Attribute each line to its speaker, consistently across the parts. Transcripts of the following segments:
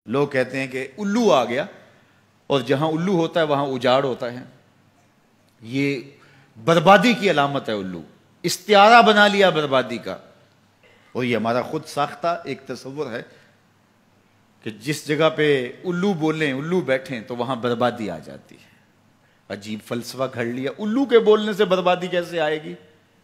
Speaker 1: لوگ کہتے ہیں کہ الو آ گیا، اور جہاں الو ہوتا ہے وہاں اجاڑ ہوتا ہے. یہ بربادی کی علامت ہے. الو استعارہ بنا لیا بربادی کا، اور یہ ہمارا خود ساختہ ایک تصور ہے کہ جس جگہ پہ الو بولیں، الو بیٹھیں تو وہاں بربادی آ جاتی ہے. عجیب فلسفہ گھڑ لیا. الو کے بولنے سے بربادی کیسے آئے گی؟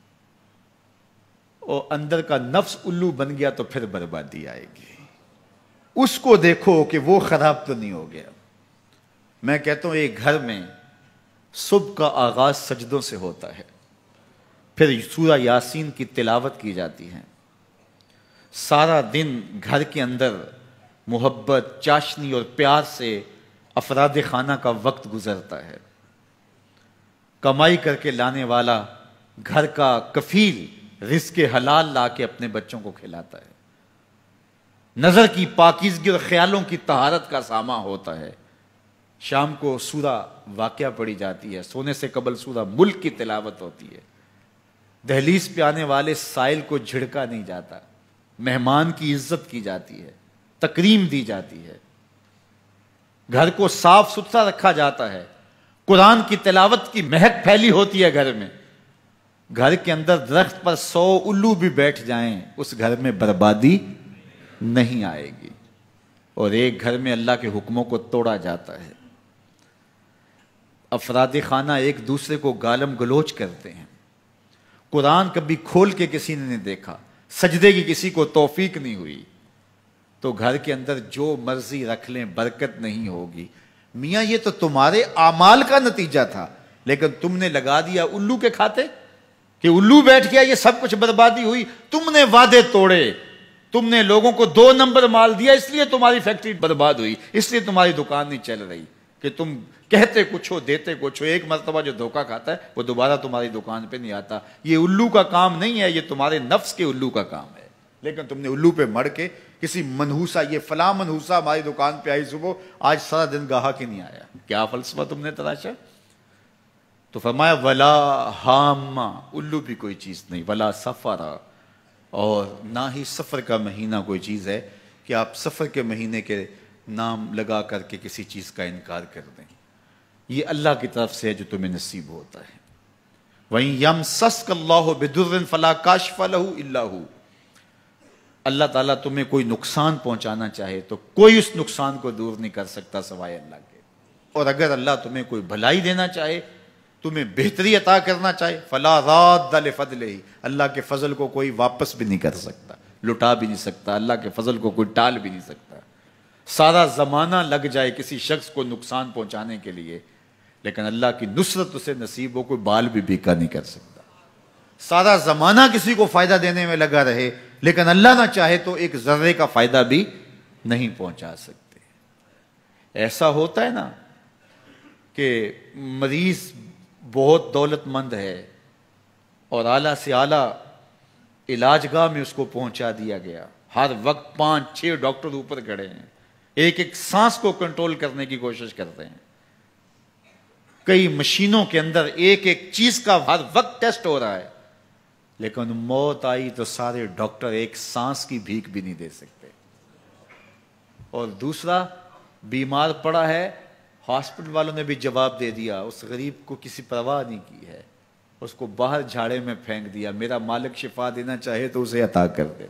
Speaker 1: اور اندر کا نفس الو بن گیا تو پھر بربادی آئے گی. اس کو دیکھو کہ وہ خراب تو نہیں ہو گیا. میں کہتا ہوں ایک گھر میں صبح کا آغاز سجدوں سے ہوتا ہے، پھر سورہ یاسین کی تلاوت کی جاتی ہے. سارا دن گھر کے اندر محبت، چاشنی اور پیار سے افراد خانہ کا وقت گزرتا ہے. کمائی کر کے لانے والا گھر کا کفیل رزق حلال لا کے اپنے بچوں کو کھلاتا ہے. نظر کی پاکیزگی اور خیالوں کی طہارت کا ساما ہوتا ہے. شام کو سورہ واقعہ پڑھی جاتی ہے، سونے سے قبل سورہ ملک کی تلاوت ہوتی ہے. دہلیز پہ آنے والے سائل کو جھڑکا نہیں جاتا، مہمان کی عزت کی جاتی ہے، تکریم دی جاتی ہے. گھر کو صاف ستھرا رکھا جاتا ہے. قرآن کی تلاوت کی مہک پھیلی ہوتی ہے گھر میں. گھر کے اندر درخت پر 100 الو بھی بیٹھ جائیں اس گھر میں بربادی نہیں آئے گی. اور ایک گھر میں اللہ کے حکموں کو توڑا جاتا ہے. افراد خانہ ایک دوسرے کو گالم گلوچ کرتے ہیں. قرآن کبھی کھول کے کسی نے نہیں دیکھا، سجدے کی کسی کو توفیق نہیں ہوئی، تو گھر کے اندر جو مرضی رکھ لیں برکت نہیں ہوگی. میاں یہ تو تمہارے اعمال کا نتیجہ تھا، لیکن تم نے لگا دیا الو کے کھاتے کہ الو بیٹھ گیا، یہ سب کچھ بربادی ہوئی. تم نے وعدے توڑے، تم نے لوگوں کو 2 نمبر مال دیا، اس لیے تمہاری فیکٹری برباد ہوئی، اس لیے تمہاری دکان نہیں چل رہی. کہ تم کہتے کچھ ہو دیتے کچھ ہو. ایک مرتبہ جو دھوکہ کھاتا ہے وہ دوبارہ تمہاری دکان پہ نہیں آتا. یہ الو کا کام نہیں ہے، یہ تمہارے نفس کے الو کا کام ہے. لیکن تم نے الو پہ مڑ کے کسی منحوسا، یہ فلاں منحوسا ہماری دکان پہ آئی صبح، آج سارا دن گاہک ہی نہیں آیا. کیا فلسفہ تم نے تراشا؟ تو فرمایا ولا ہاما، الو بھی کوئی چیز نہیں. ولا سفرا، اور نہ ہی سفر کا مہینہ کوئی چیز ہے کہ آپ سفر کے مہینے کے نام لگا کر کے کسی چیز کا انکار کر دیں. یہ اللہ کی طرف سے ہے جو تمہیں نصیب ہوتا ہے. وَإِن يَمْسَسْكَ اللَّهُ بِضُرٍّ فَلَا كَاشِفَ لَهُ إِلَّا هُوَ. اللہ تعالیٰ تمہیں کوئی نقصان پہنچانا چاہے تو کوئی اس نقصان کو دور نہیں کر سکتا سوائے اللہ کے. اور اگر اللہ تمہیں کوئی بھلائی دینا چاہے، تمہیں بہتری عطا کرنا چاہے، فَلَا رَادَّ لِفَضْلِهِ، اللہ کے فضل کو کوئی واپس بھی نہیں کر سکتا، لٹا بھی نہیں سکتا. اللہ کے فضل کو کوئی ٹال بھی نہیں سکتا. سارا زمانہ لگ جائے کسی شخص کو نقصان پہنچانے کے لیے، لیکن اللہ کی نصرت اسے نصیب ہو، کوئی بال بھی بیکا نہیں کر سکتا. سارا زمانہ کسی کو فائدہ دینے میں لگا رہے، لیکن اللہ نہ چاہے تو ایک ذرے کا فائدہ بھی نہیں پہنچا سکتے. ایسا ہوتا ہے نا کہ مریض بہت دولت مند ہے اور اعلیٰ سے اعلیٰ علاج گاہ میں اس کو پہنچا دیا گیا. ہر وقت 5-6 ڈاکٹر اوپر کھڑے ہیں، ایک ایک سانس کو کنٹرول کرنے کی کوشش کرتے ہیں. کئی مشینوں کے اندر ایک ایک چیز کا ہر وقت ٹیسٹ ہو رہا ہے، لیکن موت آئی تو سارے ڈاکٹر ایک سانس کی بھیک بھی نہیں دے سکتے. اور دوسرا بیمار پڑا ہے، ہاسپٹل والوں نے بھی جواب دے دیا، اس غریب کو کسی پرواہ نہیں کی ہے، اس کو باہر جھاڑے میں پھینک دیا. میرا مالک شفا دینا چاہے تو اسے عطا کر دے.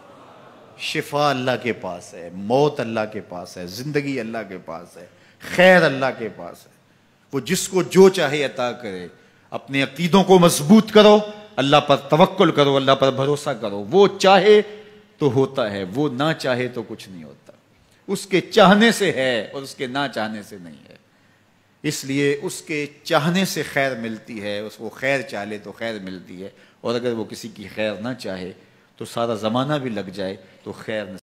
Speaker 1: شفا اللہ کے پاس ہے، موت اللہ کے پاس ہے، زندگی اللہ کے پاس ہے، خیر اللہ کے پاس ہے. وہ جس کو جو چاہے عطا کرے. اپنے عقیدوں کو مضبوط کرو، اللہ پر توکل کرو، اللہ پر بھروسہ کرو. وہ چاہے تو ہوتا ہے، وہ نہ چاہے تو کچھ نہیں ہوتا. اس کے چاہنے سے ہے اور اس کے نہ چاہنے سے نہیں ہے. اس لیے اس کے چاہنے سے خیر ملتی ہے، اس کو خیر چاہے تو خیر ملتی ہے. اور اگر وہ کسی کی خیر نہ چاہے تو سارا زمانہ بھی لگ جائے تو خیر